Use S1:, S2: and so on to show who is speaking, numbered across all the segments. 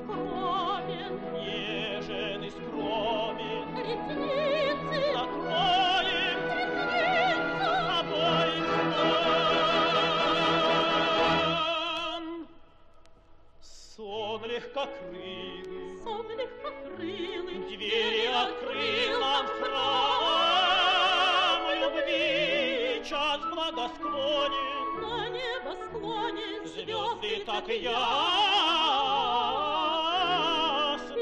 S1: скромен,
S2: нежен и скромен.
S1: Ресницы
S2: Закроем
S1: ресницы,
S2: обоим сон. Сон легкокрылый,
S1: сон легкокрылый,
S2: двери открыл нам храм любви, час благосклонен.
S1: на небосклоне
S2: Звезды так
S1: ясны.
S2: ясны,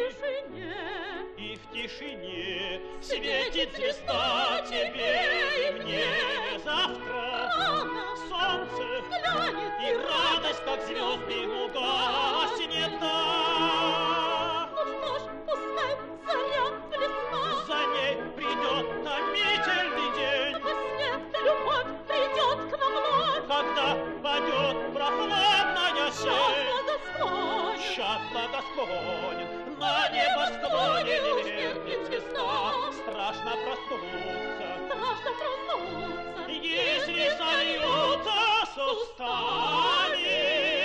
S1: И в
S2: в тишине светит звезда тебе и мне. Завтра
S1: рано
S2: солнце
S1: взглянет
S2: и радость, как звезды, угаснет. Да.
S1: Ну что ж, пускай заря блесна,
S2: За ней придет томительный день,
S1: во сне любовь придет к нам вновь.
S2: когда падет прохладная
S1: Час
S2: сень.
S1: благосклонен,
S2: Час благосклонен, на небосклоне не меркнет звезда. Страшно проснуться,
S1: страшно проснуться,
S2: если сольются с устами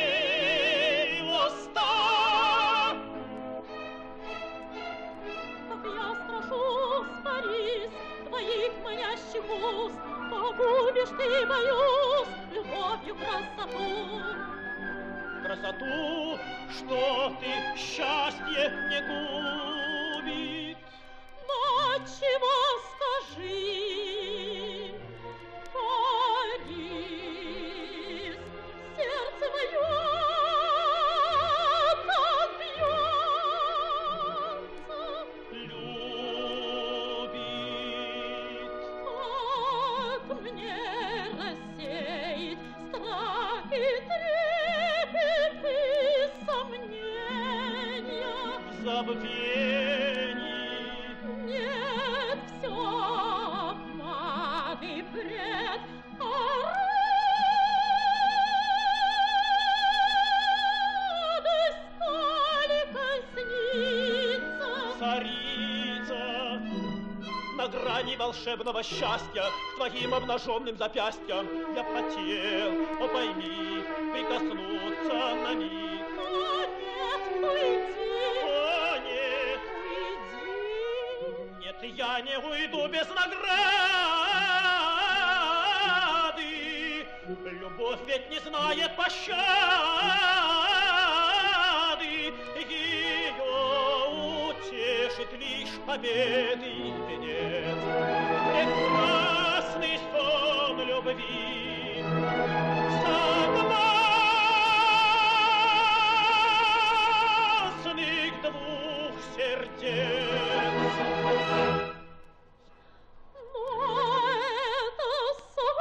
S2: уста.
S1: как я страшусь, Борис, твоих манящих уст, погубишь ты, боюсь, любовью красоту.
S2: Красоту, что ты счастье не губит.
S1: Но чего скажи, Борис, сердце мое так бьется,
S2: Любит.
S1: как мне рассеять страх и трепет и сомнения.
S2: В забвении
S1: Нет, все обман и бред, а радость только снится.
S2: царица на грани волшебного счастья к твоим обнаженным запястьям я хотел, о пойми, прикоснуться на миг.
S1: А нет, уйди,
S2: О нет,
S1: уйди.
S2: нет, я не уйду без награды. Любовь ведь не знает пощады. Ее утешит лишь победы и венец. Прекрасный сон любви. Согласных двух сердец.
S1: Но это сон,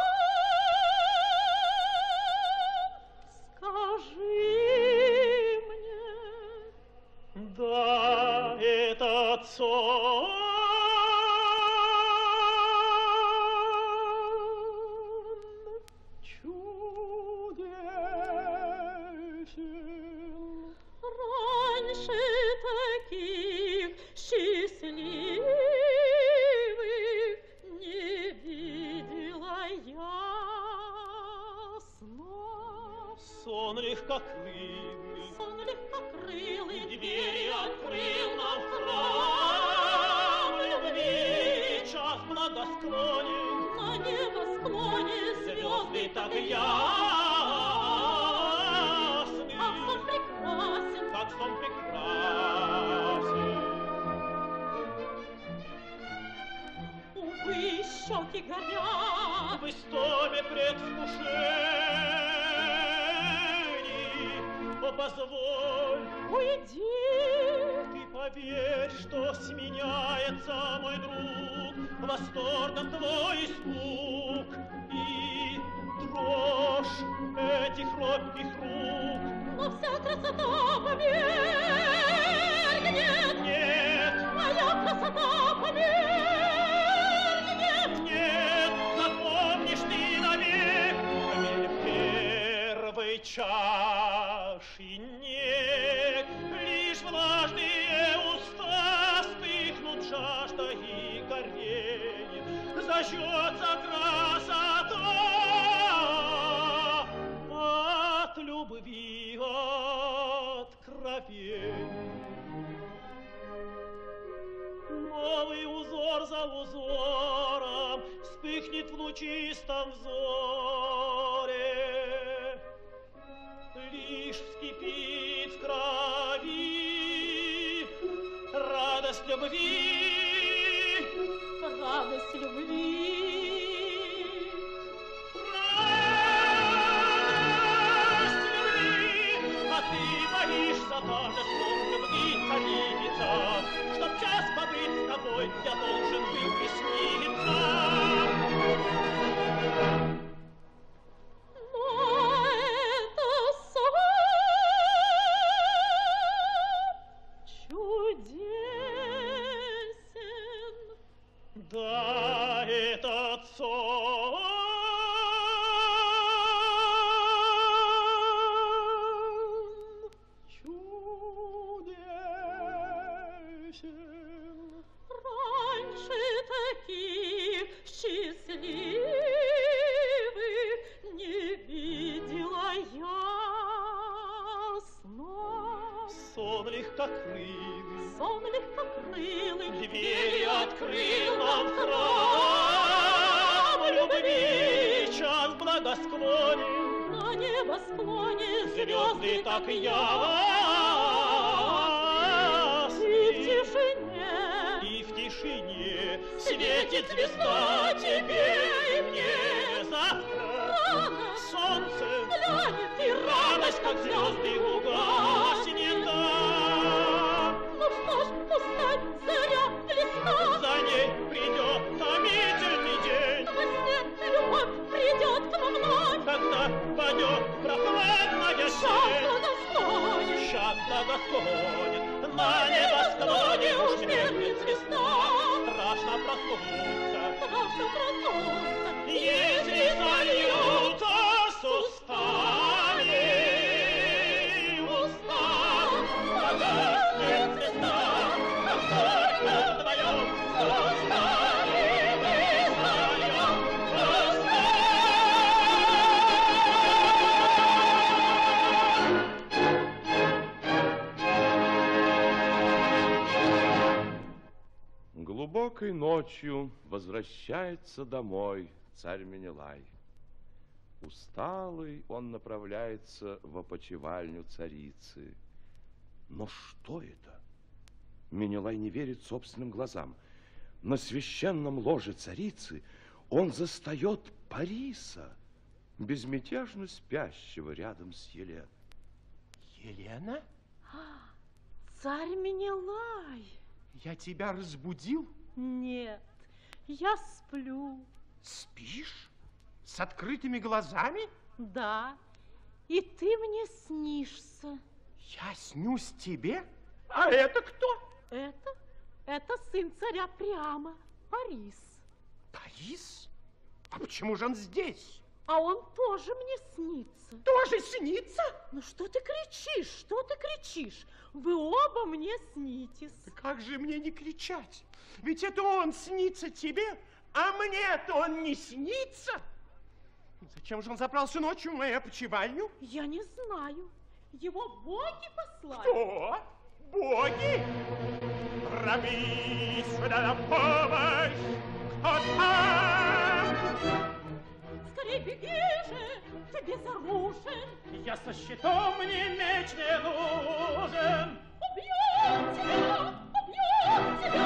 S1: скажи мне.
S2: Да, этот сон чудесен.
S1: Раньше таких счастливых не видела я снов.
S2: Сон легкокрылый,
S1: Сон легкокрылый,
S2: двери открыл нам храм любви. Час благосклонен,
S1: на небосклоне
S2: звезды так
S1: ясны.
S2: ясны,
S1: Как сон прекрасен,
S2: как сон прекрасен.
S1: увы, щеки горят.
S2: В истоме предвкушений, о, позволь,
S1: Уйди,
S2: ты поверь, что сменяется, мой друг, восторгом твой испуг и дрожь этих робких рук.
S1: но вся красота померкнет.
S2: Нет,
S1: Моя красота померкнет.
S2: нет, запомнишь ты навек первой чаши нет, лишь влажные уста вспыхнут жаждой и горением, зажжется красота от любви откровения. узором, вспыхнет в лучистом взоре. Лишь вскипит в крови радость любви,
S1: радость любви.
S2: Боишься торжеством любви царица, чтоб час побыть с тобой я должен был присниться.
S1: Но это сон чудесен.
S2: Да, этот сон
S1: Раньше таких счастливых не видела я снов.
S2: сон легкокрылый,
S1: Сон легкокрылый,
S2: двери открыл нам храм любви, час благосклонен,
S1: на небосклоне
S2: звезды так
S1: и
S2: ясны,
S1: в тишине,
S2: и в тишине светит звезда тебе и мне. Завтра
S1: рано
S2: солнце
S1: глянет и
S2: радость, как звезды угаснет. Да.
S1: Ну что ж, пускай заря близка,
S2: За ней придет томительный день,
S1: во сне любовь придет к нам вновь.
S2: когда падет прохладная
S1: Час
S2: сень.
S1: благосклонен,
S2: Шаг благосклонен, на небосклоне уж меркнет звезда. Страшно проснуться,
S1: страшно проснуться,
S2: если зальются с устами уста. Погаснет звезда, как только вдвоем с устами мы вдвоем уста.
S3: Глубокой ночью возвращается домой царь Менелай. Усталый он направляется в опочивальню царицы. Но что это? Менелай не верит собственным глазам. На священном ложе царицы он застает Париса, безмятежно спящего рядом с Еленой.
S4: Елена,
S1: Царь Менелай.
S4: я тебя разбудил?
S1: Нет, я сплю.
S4: Спишь? С открытыми глазами?
S1: Да, и ты мне снишься.
S4: Я снюсь тебе? А это кто?
S1: Это сын царя Приама, Парис.
S4: Парис? А почему же он здесь?
S1: А он тоже мне снится.
S4: Тоже снится?
S1: Ну что ты кричишь? Что ты кричишь? Вы оба мне снитесь.
S4: Да как же мне не кричать? Ведь это он снится тебе, а мне-то он не снится. Зачем же он забрался ночью в мою опочивальню?
S1: Я не знаю. Его боги послали.
S4: Кто? Боги? Раби сюда на помощь! Кто там?
S1: Скорей беги же, ты безоружен.
S2: Я со щитом, мне меч не нужен.
S1: Убьет тебя, убьет тебя.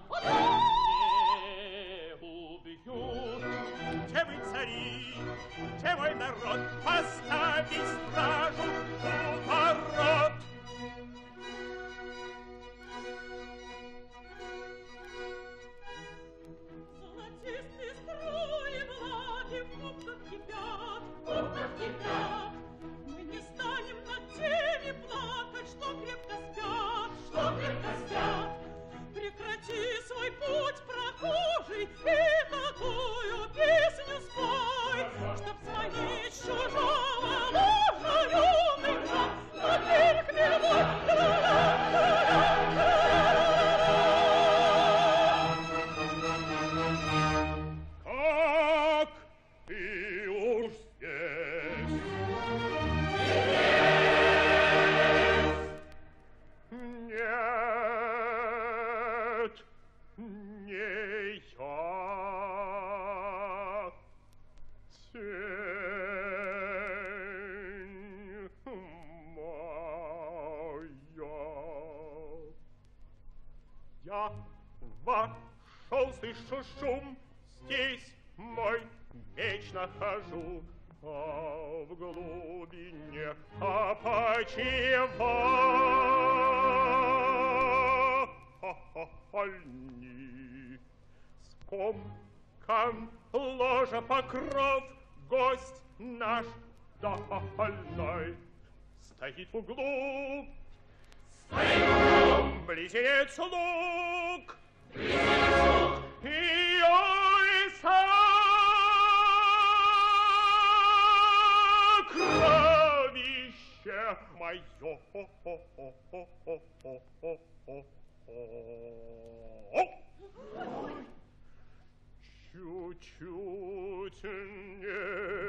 S2: Не убьют.
S4: Где вы, цари? Где мой народ? Поставьте стражу у ворот!
S1: Золотистые струи влаги в кубках кипят, в кубках кипят. Мы не станем над теми плакать, что
S4: я вошел, слышу шум, здесь мой меч нахожу, а в глубине опочивальни. Скомкан ложа покров, гость наш дальной стоит в углу. Близнец лук, и сокровище мое. Чуть-чуть не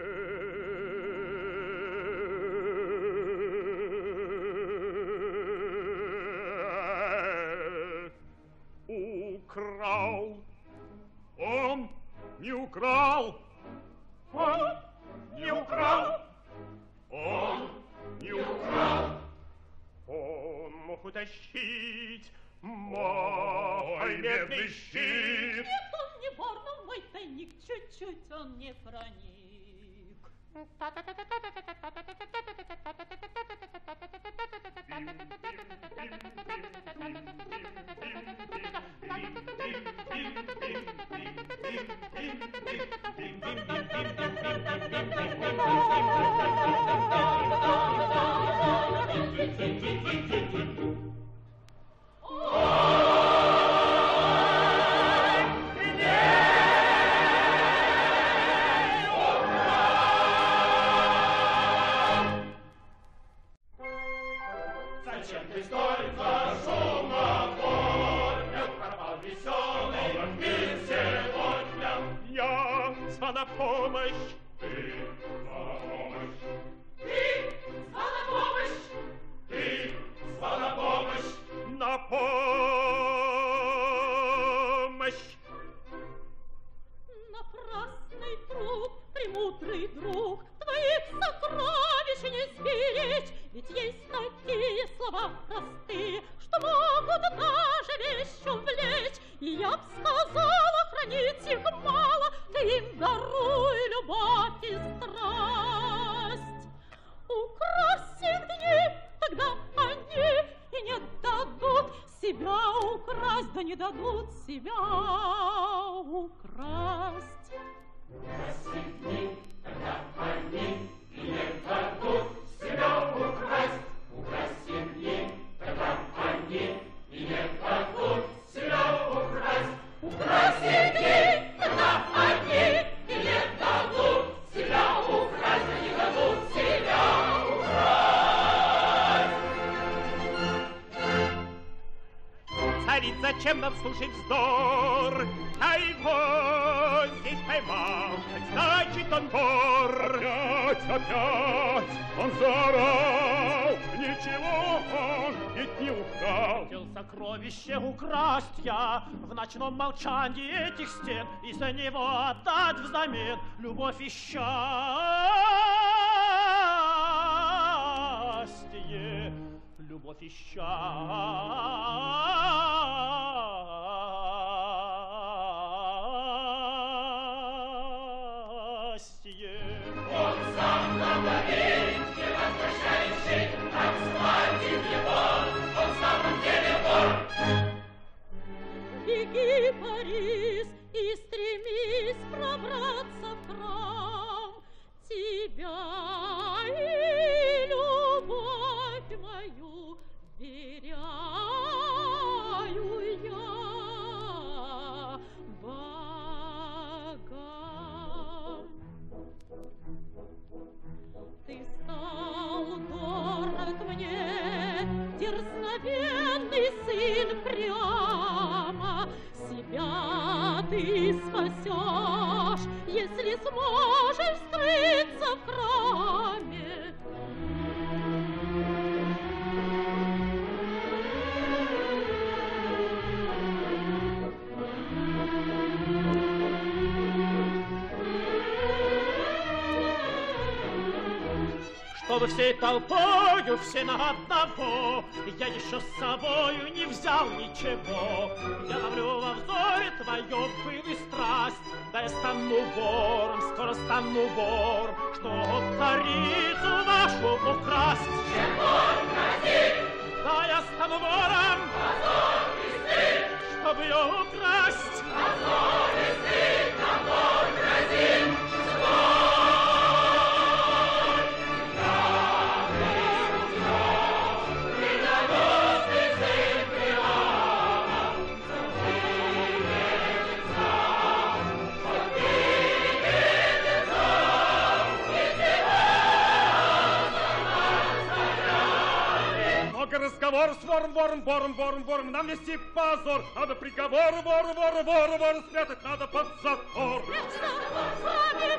S4: украл. Он не украл. Он не украл. Он не украл. Он мог утащить мой медный щит.
S1: Нет, он не вор, но мой тайник, чуть-чуть он не проник.
S2: Зачем ты столько шума поднял? Пропал веселый мир сегодня.
S4: Я звала помощь.
S2: Ты звала помощь.
S1: Ты звала помощь.
S2: Ты звала помощь.
S4: На помощь.
S1: Напрасный труд, премудрый друг, твоих сокровищ не сберечь, ведь есть такие слова простые, что могут даже вещь увлечь. И я б сказала, хранить их мало, ты им даруй любовь и страсть. Украсть их дни, тогда они и не дадут себя украсть, да не дадут себя украсть.
S2: Рассекни, тогда они и не дадут себя украсть. Рассекни, тогда они и не дадут себя украсть. Рассекни, тогда они и не дадут себя украсть, да не дадут себя украсть.
S4: Царит, зачем нам слушать вздор? А его здесь поймал, значит он вор. Опять он заорал. Ничего он ведь не украл.
S2: Хотел сокровище украсть я в ночном молчании этих стен и за него отдать взамен любовь и счастье. Любовь и счастье. Он сам нам доверит, не возвращающий, так схватит его, он в самом деле вор.
S1: Беги, Парис, и стремись пробраться в храм. Тебя и любовь мою веряю я богам. Ты стал дорог мне, дерзновенный сын прямо. Себя ты спасешь, если сможешь скрыться в храме.
S2: Что Чтобы всей толпою все на одного, я еще с собою не взял ничего. Я ловлю во взоре твою пыл и страсть, да я стану вором, скоро стану вором, чтоб царицу нашу украсть.
S1: Чем вор грозит,
S2: Да я стану вором,
S1: позор и стыд,
S2: чтоб ее украсть.
S1: позор и стыд, нам вор грозит.
S5: Разговор с вором, нам нести позор. Надо приговор, вору спрятать надо под затвор.
S1: Спрячься, сами,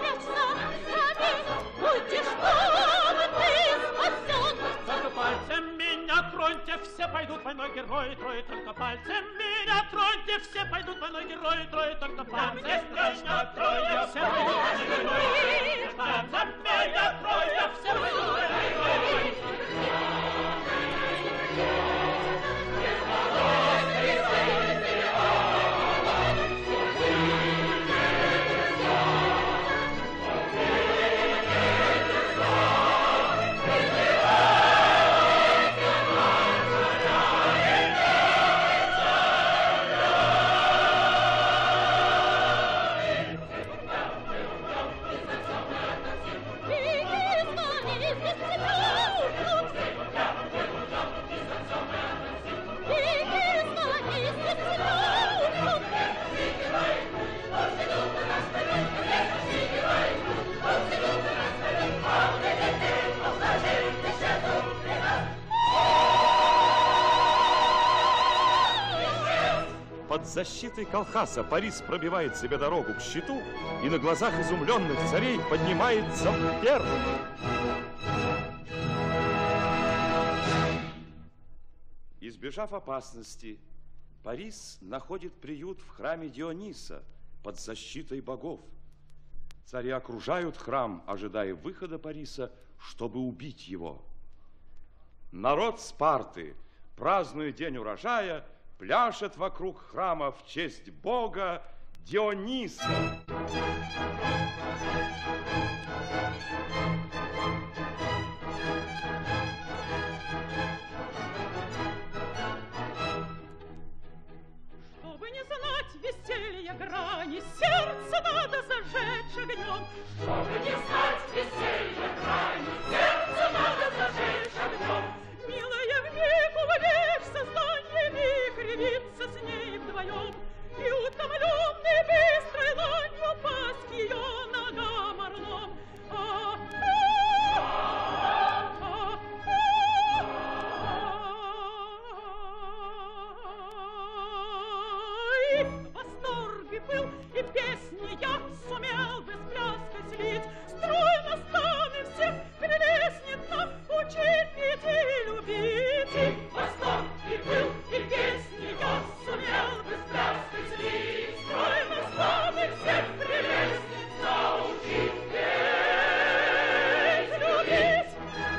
S1: будешь дома ты спасен.
S2: Только пальцем меня троньте, все пойдут войной герои, трое только пальцем меня троньте, все пойдут войной герои, трое только пальцем меня троньте, все пойдут войной герои, пальцем меня троньте, все пойдут войной герои.
S3: Под защитой Колхаса Парис пробивает себе дорогу к щиту и на глазах изумленных царей поднимается первым. Избежав опасности, Парис находит приют в храме Диониса под защитой богов. Цари окружают храм, ожидая выхода Париса, чтобы убить его. Народ Спарты, празднуя день урожая, пляшет вокруг храма в честь бога Диониса.
S1: Чтобы не знать веселья грани, сердце надо зажечь огнем. Чтобы не знать веселья грани, сердце надо зажечь огнем. Милая, вмиг увлечь сознание, вихрь явиться с ней вдвоем. И утомленный быстрой ланью пасть к ее ногам орлом. Восторг и пыл, и песни я сумел бы с пляской слить. Стройно станы всех прелестница учить, пить и любить. Восторг и пыл, и песни я сумел бы с пляской слить. Стройно станы всех прелестница учить, пить, любить.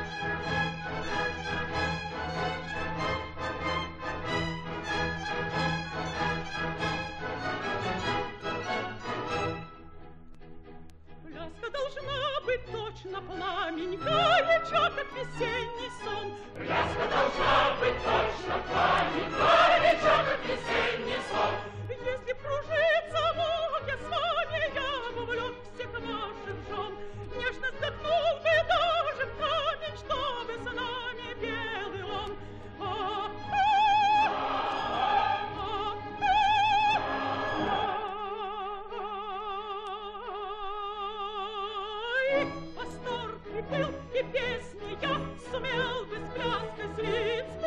S1: Пляска должна быть точно пламенькая, горяча, как весенний сон. Пляска должна быть точно пламенькая, горяча, как весенний сон. Если кружится лук, я с вами, я вовлек всех ваших жен. Нежно вздохнул бы даже в камень, чтобы с нами белый он. Восторг и пыл, и песни я сумел бы с пляской слить.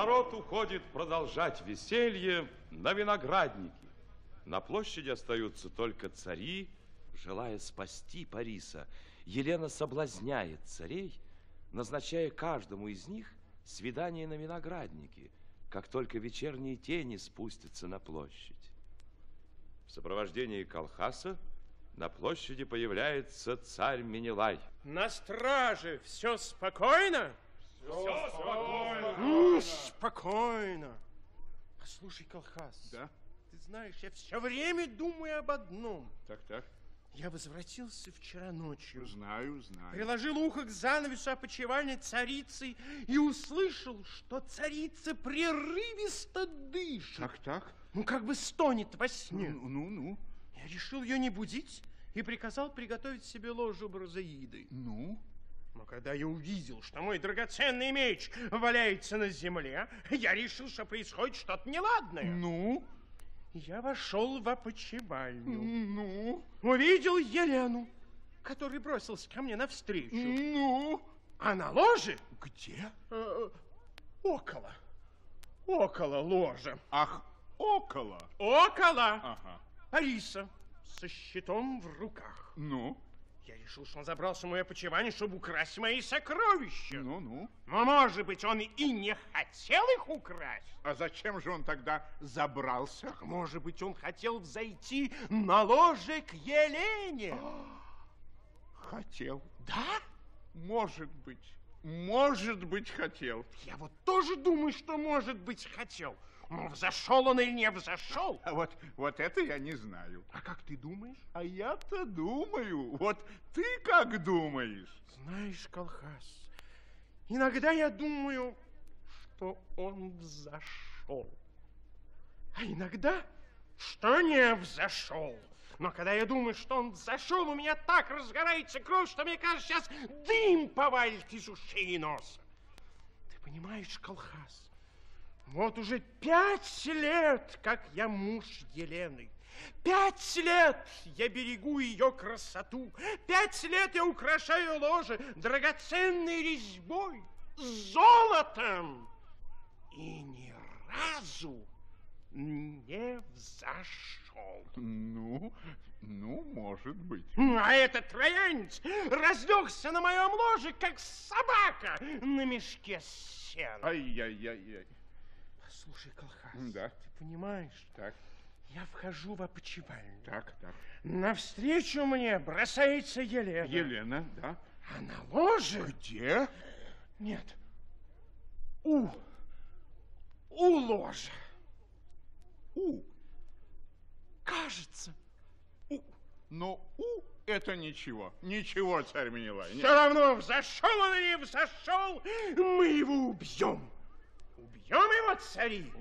S3: Народ уходит продолжать веселье на виноградники. На площади остаются только цари, желая спасти Париса. Елена соблазняет царей, назначая каждому из них свидание на винограднике, как только вечерние тени спустятся на площадь. В сопровождении Колхаса на площади появляется царь Менелай.
S4: На страже все спокойно?
S5: Все спокойно.
S4: Спокойно. Послушай, Колхас.
S6: Да?
S4: Ты знаешь, я все время думаю об одном.
S6: Так.
S4: Я возвратился вчера ночью.
S6: Знаю.
S4: Приложил ухо к занавесу опочивальни царицы и услышал, что царица прерывисто дышит.
S6: Так.
S4: Ну, как бы стонет во сне.
S6: Ну.
S4: Я решил ее не будить и приказал приготовить себе ложу Бразаиды.
S6: Ну?
S4: Но когда я увидел, что мой драгоценный меч валяется на земле, я решил, что происходит что-то неладное.
S6: Ну?
S4: Я вошел в опочивальню.
S6: Ну?
S4: Увидел Елену, который бросился ко мне навстречу.
S6: Ну?
S4: А на ложе?
S6: Где?
S4: Около ложа.
S6: Ах, около.
S4: Около.
S6: Ага.
S4: Алиса со щитом в руках.
S6: Ну?
S4: Я решил, что он забрался в мое опочивание, чтобы украсть мои сокровища.
S6: Ну?
S4: Но, может быть, он и не хотел их украсть.
S6: А зачем же он тогда забрался?
S4: Может быть, он хотел взойти на ложе к Елене.
S6: Хотел.
S4: Да?
S6: Может быть, хотел.
S4: Я вот тоже думаю, что, может быть, хотел. Но взошел он или не взошел?
S6: А вот это я не знаю.
S4: А как ты думаешь?
S6: А я-то думаю. Вот ты как думаешь?
S4: Знаешь, Колхас, иногда я думаю, что он взошел. А иногда, что не взошел. Но когда я думаю, что он взошел, у меня так разгорается кровь, что мне кажется, сейчас дым повалит из ушей и носа. Ты понимаешь, Колхас, вот уже 5 лет, как я муж Елены. 5 лет я берегу ее красоту. 5 лет я украшаю ложе драгоценной резьбой, золотом. И ни разу не взошел.
S6: Ну, может быть.
S4: А этот троянец разлегся на моем ложе, как собака на мешке с сеном.
S6: Ай-яй-яй-яй.
S4: Слушай, Колхас,
S6: Да.
S4: ты понимаешь,
S6: Так.
S4: я вхожу в опочивальню.
S6: Так.
S4: Навстречу мне бросается Елена.
S6: Елена, да.
S4: А на ложе...
S6: Где?
S4: Нет. У ложа. Кажется.
S6: Но это ничего. Ничего, царь Менелай.
S4: Все равно, взошел он или не взошел, мы его убьем. Убьем его, цари.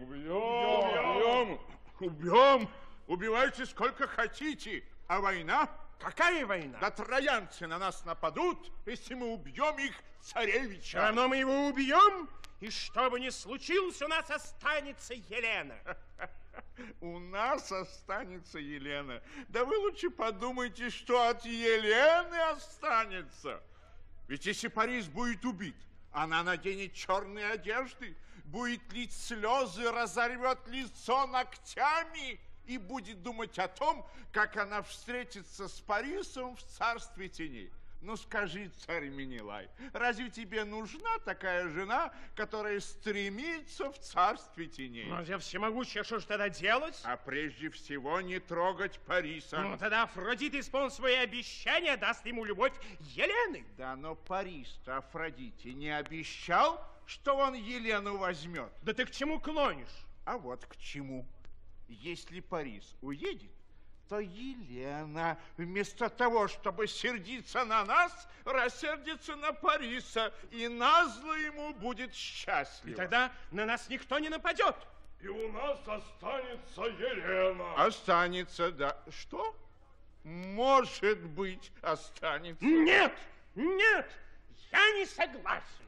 S6: Убьем. Убивайте сколько хотите. А война?
S4: Какая война?
S6: Да троянцы на нас нападут, если мы убьем их царевича.
S4: Все равно мы его убьем, и что бы ни случилось, у нас останется Елена.
S6: У нас останется Елена. Да вы лучше подумайте, что от Елены останется. Ведь если Парис будет убит, она наденет черные одежды, будет лить слезы, разорвет лицо ногтями и будет думать о том, как она встретится с Парисом в царстве теней. Ну скажи, царь Менелай, разве тебе нужна такая жена, которая стремится в царстве теней?
S4: Ну, я всемогущий, что же тогда делать?
S6: А прежде всего не трогать Париса.
S4: Ну, тогда Афродит, исполнит свои обещания, даст ему любовь Елены.
S6: Да, но Парис-то Афродите не обещал, что он Елену возьмет.
S4: Да ты к чему клонишь?
S6: А вот к чему. Если Парис уедет, то Елена, вместо того, чтобы сердиться на нас, рассердится на Париса, и назло ему будет счастливо.
S4: И тогда на нас никто не нападет.
S5: И у нас останется Елена.
S6: Останется, да. Что? Может быть, останется.
S4: Нет, я не согласен.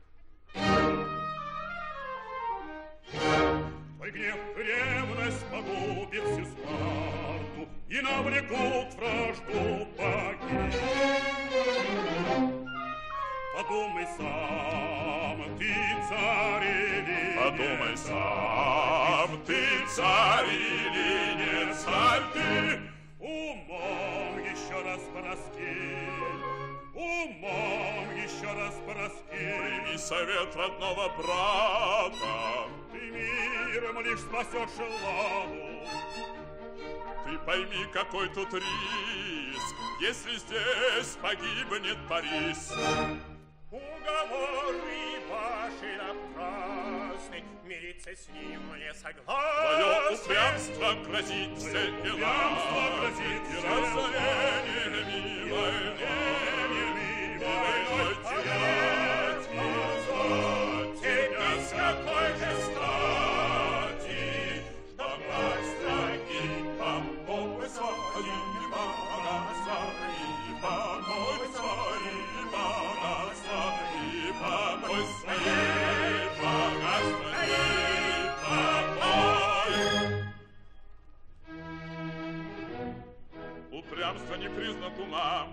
S5: Твой гнев и ревность погубит всю Спарту и навлекут вражду богинь. Подумай сам, ты царевич,
S6: Подумай сам, ты царь или не царь ты?
S5: Умом еще раз пораскинь, умом еще раз пораскинь.
S6: Прими совет родного брата.
S5: Ты миром лишь спасешь Элладу.
S6: Ты пойми, какой тут риск, если здесь погибнет Парис.
S4: Уговоры ваши напрасны, мириться с ним не согласен.
S6: Твое упрямство грозит все дела,
S5: грозит
S6: и разорение милой войной терять и звать тебя с какой же стати, что брать строги помогут своим богатства и помогут своим богатства и помогут своим богатства и покой. Упрямство не признак ума.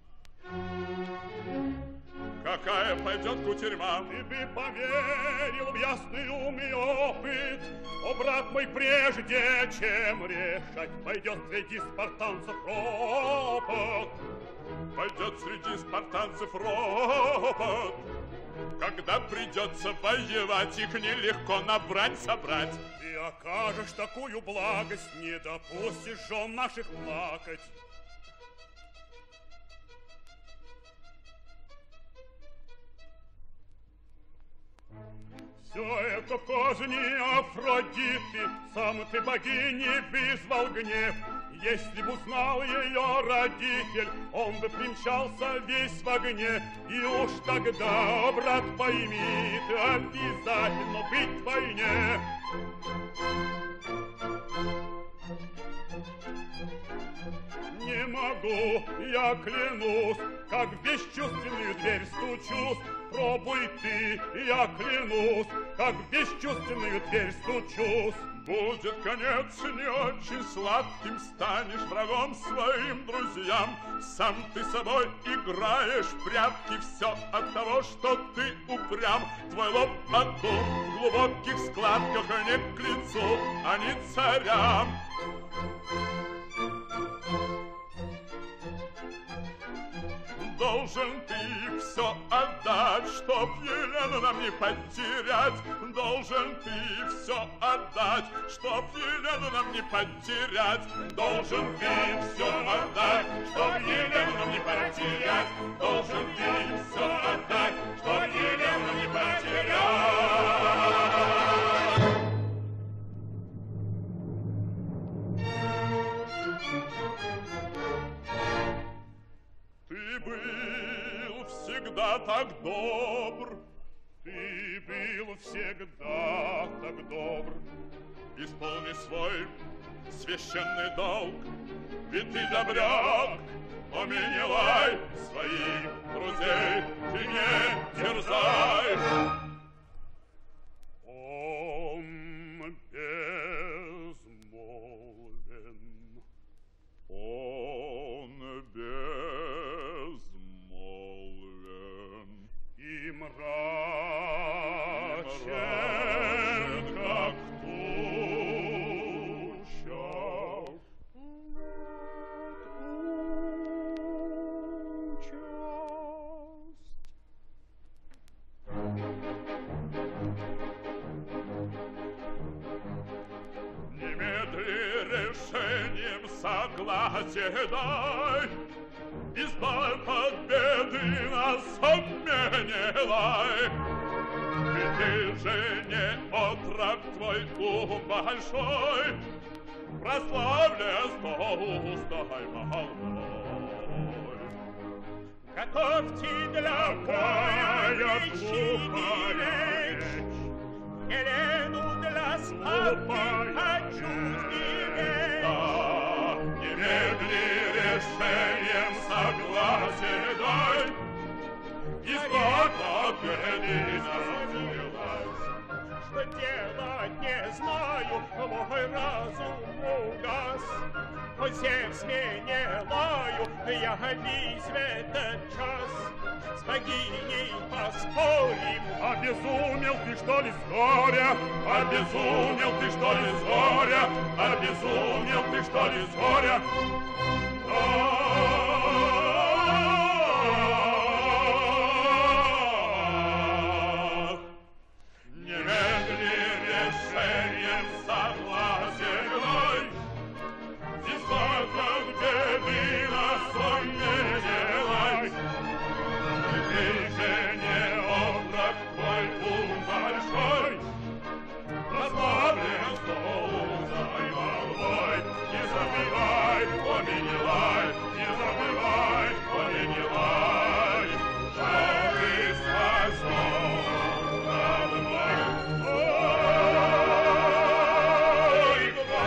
S6: Какая пойдет кутерьма?
S5: Ты бы поверил в ясный ум и опыт, о, брат мой, прежде чем решать, пойдет среди спартанцев ропот.
S6: Пойдет среди спартанцев ропот. Когда придется воевать, их нелегко на брань собрать.
S5: Ты окажешь такую благость, не допустишь жен наших плакать. Все это козни Афродиты, сам ты богини вызвал гнев. Если бы узнал ее родитель, он бы примчался весь в огне. И уж тогда, брат, пойми, ты обязательно быть в войне. Не могу, я клянусь, как в бесчувственную дверь стучусь. Пробуй ты, я клянусь, как в бесчувственную дверь стучусь.
S6: Будет конец не очень сладким, станешь врагом своим друзьям. Сам ты собой играешь в прятки, все от того, что ты упрям. Твой лоб от дум в глубоких складках не к лицу, а не царям. Должен ты все отдать, чтоб Елену нам не потерять. Должен ты все отдать, чтоб Елену нам не потерять. Должен ты все отдать, чтоб Елену нам не потерять. Должен ты все отдать, чтоб Елену нам не потерять. Ты был всегда так добр.
S5: Ты был всегда так добр.
S6: Исполни свой священный долг, ведь ты добряк. О, Менелай, своих друзей ты не терзай.
S5: Он безмолвен.
S6: Он безмолвен.
S5: И мрачен, как
S6: согласие дай, избавь от беды нас от Менелай. Ведь ты же не отрок, твой ум большой, прославля стой молвой.
S4: Готовьте для боя глухая речь, Елену для славы хочу сберечь.
S6: Да, немедли решением согласие дай, избавь от беды нас.
S4: Что делать не знаю, мой разум угас. по Зевс Менелаю, явись в этот час, с богиней поспорим.
S5: Обезумел ты, что ли, с горя? Обезумел ты, что ли, с горя? Обезумел ты, что ли, с горя? Немедли решением согласен мой, здесь только где ты настой не делай. Ты же не обрак твой ум большой, расслаблен стол займал мой. Не забывай, о Менелай, не забывай, о Менелай, что ты спасал над мной. Ой,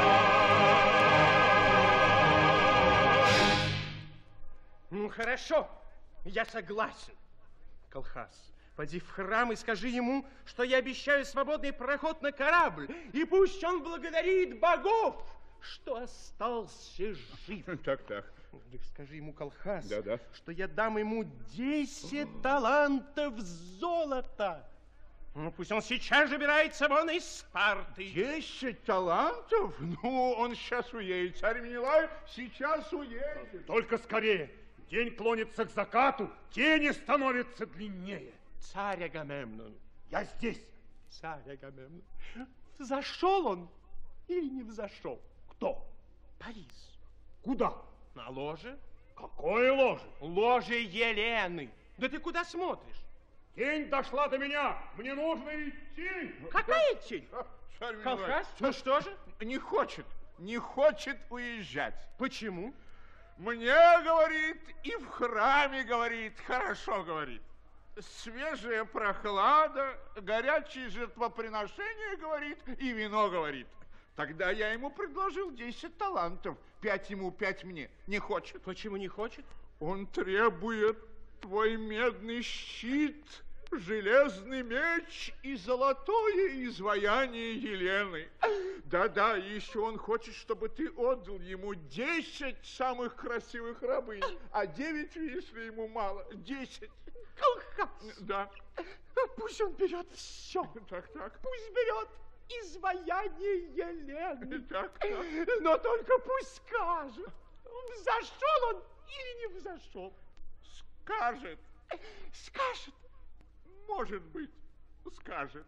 S4: Ну, хорошо, я согласен. Колхаз, поди в храм и скажи ему, что я обещаю свободный проход на корабль, и пусть он благодарит богов, что остался жив.
S6: Так.
S4: Так скажи ему, Колхаз,
S6: Да.
S4: что я дам ему 10 талантов золота. Ну, пусть он сейчас же убирается вон из Спарты.
S6: 10 талантов? Ну, он сейчас уедет. Царь Менелай сейчас уедет.
S5: только скорее. День клонится к закату, тени становятся длиннее.
S4: Царь Агамемнон.
S5: Я здесь.
S4: Царь Агамемнон. Взошел он или не взошел?
S5: Кто?
S4: Парис.
S5: Куда?
S4: На ложе?
S5: Какое ложе?
S4: Ложе Елены. Да ты куда смотришь?
S5: Тень дошла до меня. Мне нужно идти.
S4: Какая тень?
S6: Царь Менелай,
S4: Колхаз? Ну что же?
S6: не хочет уезжать.
S4: Почему?
S6: Мне, говорит, и в храме, говорит, хорошо, говорит. Свежая прохлада, горячие жертвоприношения, говорит, и вино, говорит. Тогда я ему предложил 10 талантов. 5 ему, 5 мне. Не хочет.
S4: Почему не хочет?
S6: Он требует твой медный щит, железный меч и золотое изваяние Елены. Да, еще он хочет, чтобы ты отдал ему 10 самых красивых рабынь, а 9, видишь ли, ему мало. 10.
S4: Колхаз.
S6: Да.
S4: Пусть он берет все.
S6: Так.
S4: Пусть берет изваяние Елены.
S6: Так.
S4: Но только пусть скажет, взошел он или не взошел.
S6: Скажет.
S4: Скажет.
S6: Может быть, скажет.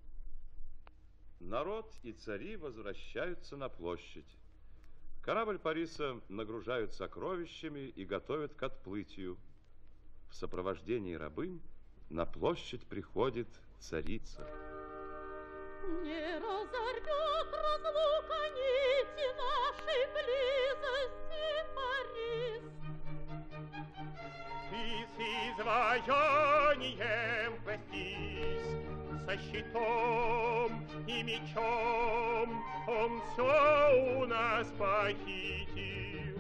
S3: Народ и цари возвращаются на площадь. Корабль Париса нагружают сокровищами и готовят к отплытию. В сопровождении рабынь на площадь приходит царица.
S1: Не разорвет разлука нити нашей близости, Парис.
S4: Ты с изваянием простись, со щитом и мечом он все у нас похитил.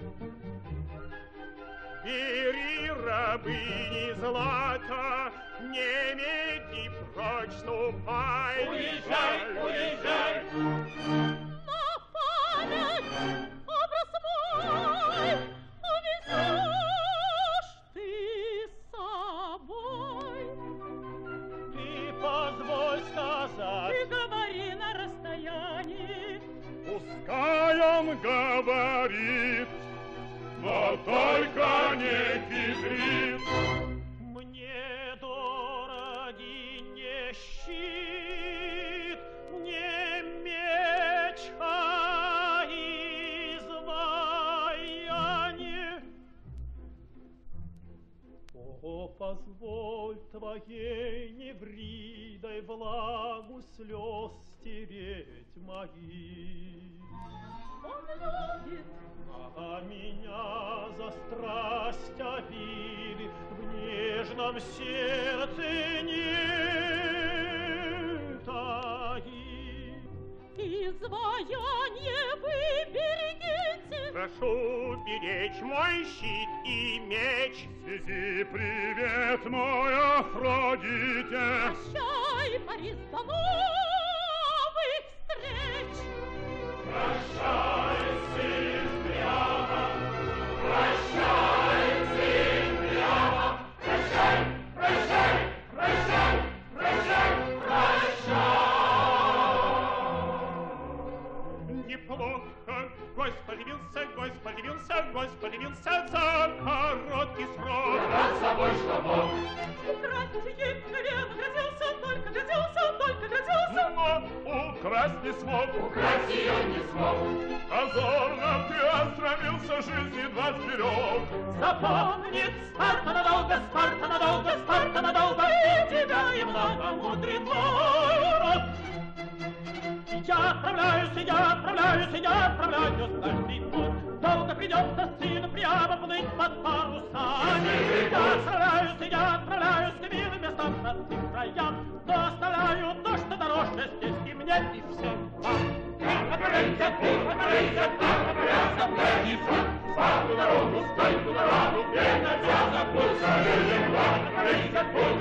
S4: Бери рабыни злата, не меди прочь, ступай. Уезжай!
S1: На память образ мой увезешь ты с собой.
S2: Ты позволь сказать,
S1: Ты говори на расстоянии,
S5: Пускай он говорит, но только не хитрит.
S2: мне дороги не щит, не меч, а изваяние. О, позволь твоей невридой влагу слез стереть мои.
S1: он любит.
S2: А меня за страсть обиды в нежном сердце не таит.
S1: Изваяние вы берегите.
S4: Прошу беречь мой щит и меч.
S5: Связи привет мой Афродите.
S1: Прощай, Парис, до новых встреч.
S5: Прощай, сын, добился за короткий срок.
S7: Над собой что мог.
S1: Украсть ей мгновенно грозился, только грозился.
S5: Но украсть не смог.
S7: Украсть ее не смог.
S5: Позорно ты остромился, жизни два сберег.
S2: Запомнит Спарта надолго, Спарта надолго, Спарта надолго, и тебя и много мудрый народ. Я отправляюсь каждый путь. Долго придется сыну прямо плыть под парусами. Я отправляюсь к милым местам, родным краям, но оставляю то, что дороже здесь и мне, и всем вам.
S7: Отправляйся, стань ту дорогу, где на тебя забудь,